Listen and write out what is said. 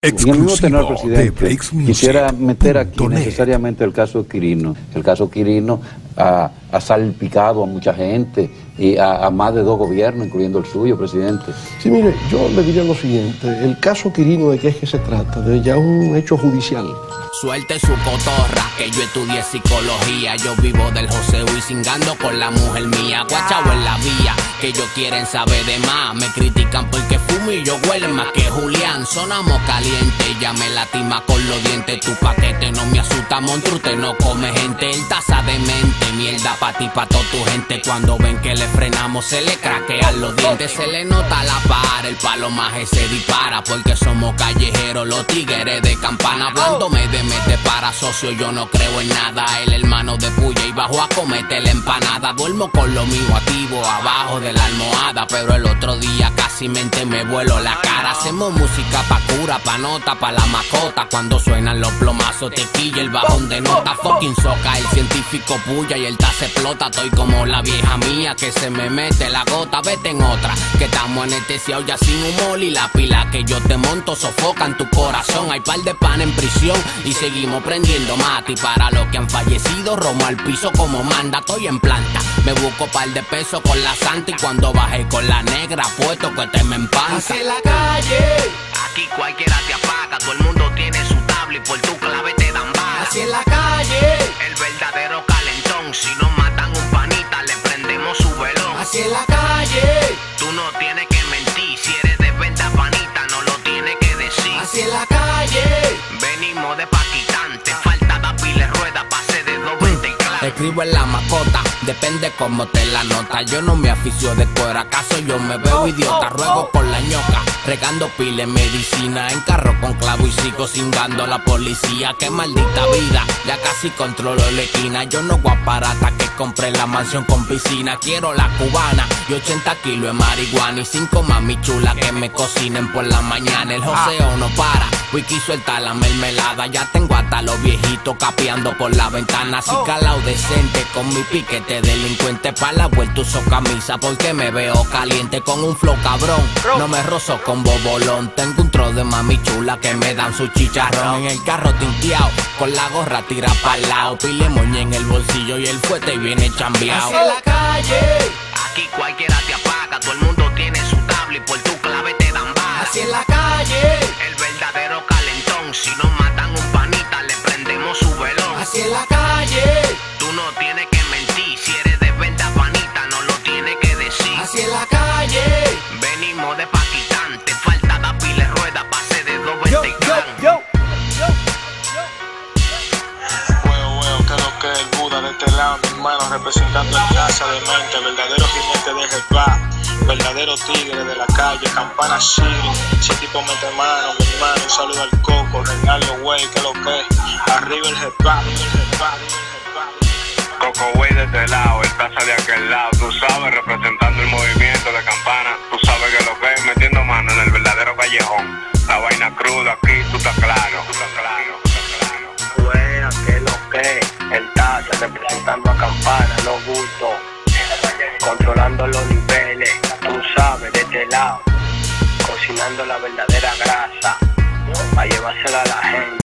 En el mismo tenor, presidente, quisiera meter aquí .net. necesariamente el caso Quirino. El caso Quirino ha salpicado a mucha gente y a más de 2 gobiernos, incluyendo el suyo, presidente. Sí, mire, yo le diría lo siguiente. El caso Quirino, ¿de qué es que se trata? De ya un hecho judicial. Suelte su cotorra, que yo estudié psicología. Yo vivo del joseo y cingando con la mujer mía. Guachao en la vía, que ellos quieren saber de más. Me critican porque fumo y yo huelen más que Julián. Sonamos caliente, ya me latima con los dientes. Tu paquete no me asusta, monstruo, usted no come gente. El taza de mente, mierda pa' ti, pa' toda tu gente. Cuando ven que le frenamos, se le craquean los dientes. Se le nota la par, el palomaje se dispara. Porque somos callejeros, los tigres de campana. Hablándome de mete para socio, yo no creo en nada. El hermano de puya y bajo a comete la empanada. Duermo con lo mío activo, abajo de la almohada. Pero el otro día casi mente me vuelo la cara. Hacemos música pa' cura, pa' nota, pa' la mascota. Cuando suenan los plomazos te quilla el bajón de nota. Fucking soca, el científico puya y el taza explota. Estoy como la vieja mía que se me mete la gota. Vete en otra, que estamos anestesiados ya sin humor. Y la pila que yo te monto sofoca en tu corazón. Hay par de pan en prisión y seguimos prendiendo mate. Y para los que han fallecido, romo al piso como manda. Estoy en planta, me busco par de pesos con la santa. Y cuando bajé con la negra, puesto que te me empanza. Así en la calle, Aquí cualquiera te apaga, todo el mundo tiene su tabla y por tu clave te dan balas. así en la calle, El verdadero calentón, si nos matan un panita le prendemos su velón. así en la calle, Tú no tienes que mentir, si eres de venta panita no lo tienes que decir. así en la calle. Venimos de Paquitán, te falta dar pile rueda, pase de 220 y claro. Escribo en la mascota, depende cómo te la nota. Yo no me aficio de cuero, acaso yo me veo idiota. Ruego por la ñoca, regando pile medicina. En carro con clavo y sigo cingando a la policía. Qué maldita vida, ya casi controlo la esquina. Yo no voy a parar hasta que compré la mansión con piscina. Quiero la cubana y 80 kilos de marihuana. Y 5 mami chulas que me cocinen por la mañana. El joseo no para, wiki suelta la mermelada. Ya tengo hasta los viejitos capeando por la ventana. Así calao decente con mi piquete delincuente. Pa' la vuelta uso camisa porque me veo caliente. Con un flow cabrón, no me rozo con bobolón. Tengo un tro de mami chula que me dan su chicharrón. En el carro tinteado, con la gorra tira pa'l lado. Pile moña en el bolsillo y el fuete viene chambeado. Así en la calle, Aquí cualquiera te apaga, todo el mundo tiene su tabla y por tu clave te dan balas. así en la calle, El verdadero calentón, si nos matan un panita le prendemos su velón. así en la calle, Tú no tienes que mentir, si eres de venta panita no lo tienes que decir. así en la calle. Venimos de Paquitán, te falta dar pile rueda, pase de 220 y clan. Huevo, que lo que es el Buda de este lado, mi hermano, representando el casa de mente, verdadero jinete de Jehová, verdadero tigre de la calle, Campana City, ese tipo mete mano, mi hermano, un saludo al Coco, Reinaldo Way, que lo que es, arriba el Jehová, Coco Way de este lado, el taza de aquel lado, tú sabes, representando el movimiento de Campana, tú sabes que lo que es, metiendo mano en el verdadero callejón, la vaina cruda aquí, tú estás claro, Buena, que lo que es, el taza representando a Campana, no bulto, controlando los niveles, tú sabes, de este lado, cocinando la verdadera grasa, para llevársela a la gente.